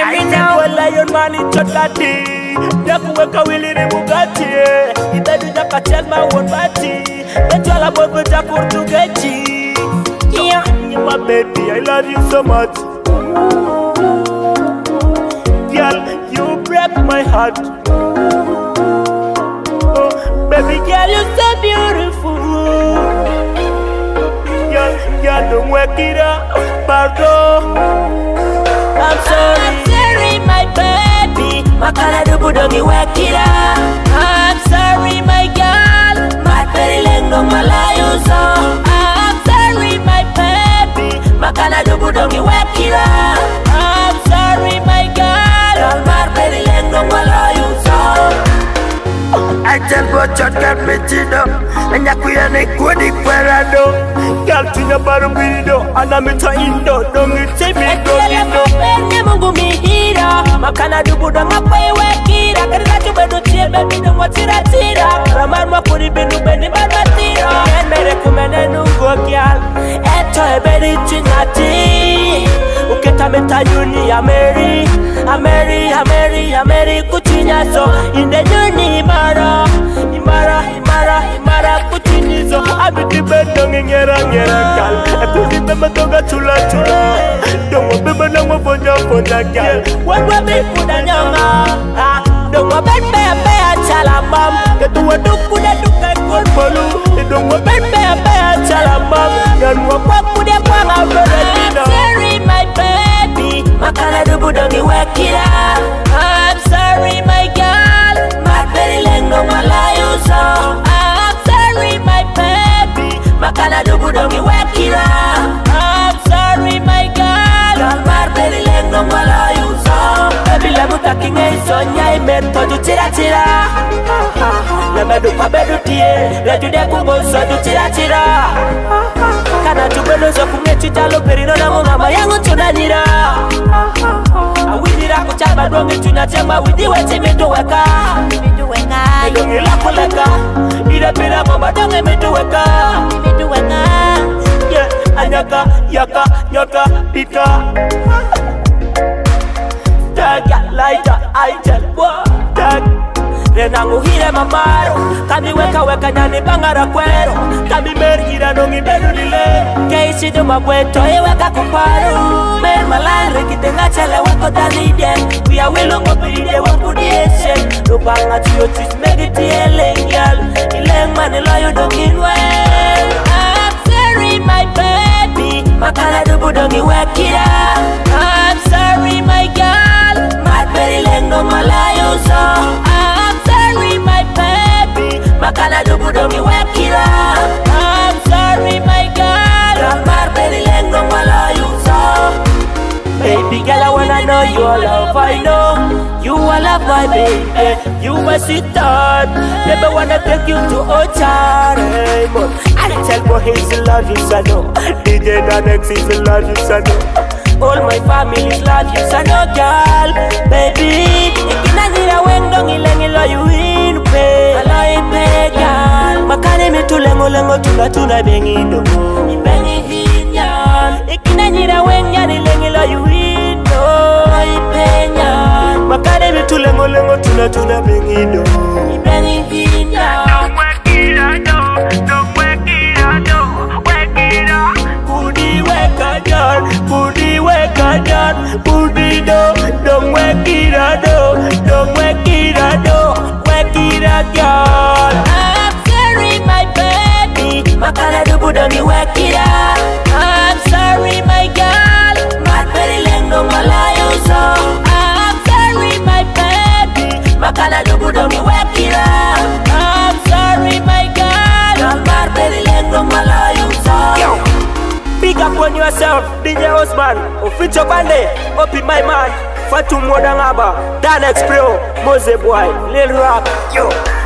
me now. Lion man in Chotati. Nakuweka wili ni Bugatti. Itabi jaka my one bati. That's all about the Jakur to get you. Yeah, my baby, I love you so much. Girl, you break my heart. Oh, baby girl, you're so beautiful. Girl, don't wake it up, pardon. I'm sorry, my baby. Makana dubu dongi wake it up. I'm sorry, my girl. Materi lengo malayo so. I'm sorry, my baby. Makana dubu dongi wake it up. I'm sorry, my girl. Materi lengo malayo so. I tell what you got me to and yakuya ne kodi kwerado. Girl tunya baru bido, anamita indo, don't you take me do. Ene mungu mihira, makana dubu donga pay wekira. Karina chubedu tie baby don't want tira tira. Ramar makuri benu beni barbatira. And mere kumene nungo girl, eto ebedi chinati. Uketa meta yuni Ameri kuchinya so. In the yuni imara kuchinizo. Abiti bedong ngera gal. Ekudi bema tonga chula. Dongo bema nango fonja gal. Wengwe bifuda nyanga. Dongo bea chalamam. Ketuwa dukuda kolbolu. Dongo bea chalamam. Yanwa kwa kude kwa ngabela. Sorry my baby. Makana dubu dongi wekira. I'm sorry my girl. Materi lengo malayo so. I'm sorry my baby. Makana dubu dongi wekira. I'm sorry my girl. Materi lengo malayo so. Baby lemu takinge isonya imeto du tira. Lemedu kwa bedu tie. Lejude kumoso du tira. Kana tubelo zo kumeti talo perino na mama yangu tunanira. Awidira kuchaba donge tunachema widiwe timetuweka. Donge lako leka. Ida pira mama donge metuweka. Yeah, anyaka, nyoka, pika. Daga, laita, aitel, dag. Renangu hire mamaro. Kami weka nyani bangara kwero. Kami mergira nongi bedu nile. Keisi duma kweto weka kuparo. Mer malare kitenga chale wako daniden. Kuya wilongo piride wangu dieshen. Lupanga tuyo twist megiti eleng yal. Ileng mani loyo dongin well. I'm sorry my baby. Makana dubu dongi wekira. I'm sorry my girl. Materi lengo malayo so. My baby, makana dubu dongi wekira. I'm sorry my girl. Marberi lengo malayo so. Baby girl, I wanna know your love. I know you are love my baby. You my sweetheart. Never wanna take you to Ochare. I tell boy he's love you so no. DJ Danex is love you so no. All my families love you so no girl. Baby, ikinazira wendong ilengilo you in pay. Alai pay girl. Makane metulengo tuna bengido. Ibengi hinyan. Ikinazira wenyan ilengilo you in no. Pay nyan. Makane metulengo tuna bengido. Ibengi hinyan. Don't wake it up. Budi weka jan. Budi don't wake it up. Wake it up, girl. I'm sorry, my baby. Makana dubu dongi wake it up. I'm sorry, my girl. Materi lengo malayo so. I'm sorry, my baby. Makana dubu dongi wake it up. I'm sorry, my girl. Materi lengo malayo so. Big up on yourself, DJ Osman. Official Bande, Opi my man. Fatu Modangaba, Danex Pro, Mose Boy, Lil Rock, yo.